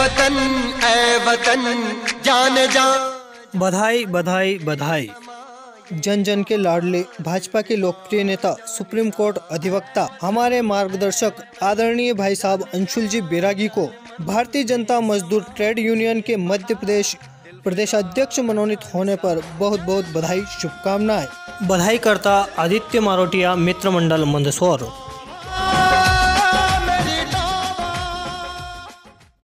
वतन ऐ वतन जान जान। बधाई बधाई बधाई। जन जन के लाडले भाजपा के लोकप्रिय नेता, सुप्रीम कोर्ट अधिवक्ता, हमारे मार्गदर्शक आदरणीय भाई साहब अंशुल जी बैरागी को भारतीय जनता मजदूर ट्रेड यूनियन के मध्य प्रदेश प्रदेशाध्यक्ष मनोनीत होने पर बहुत बहुत बधाई, शुभकामनाएं। बधाई करता आदित्य मारोटिया, मित्र मंडल मंदसौर।